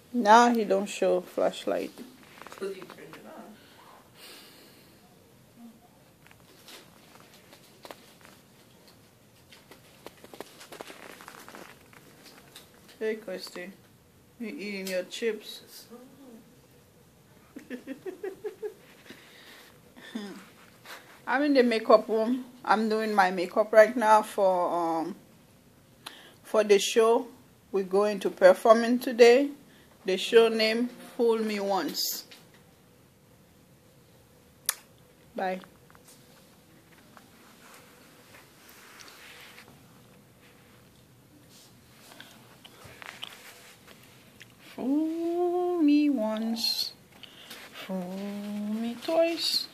Now he don't show flashlight. Because you turned it off. Hey, Christy. You eating your chips? I'm in the makeup room. I'm doing my makeup right now for the show. We're going to Perfume today. The show name, Fool Me Once. Bye. Fool me once, fool me twice.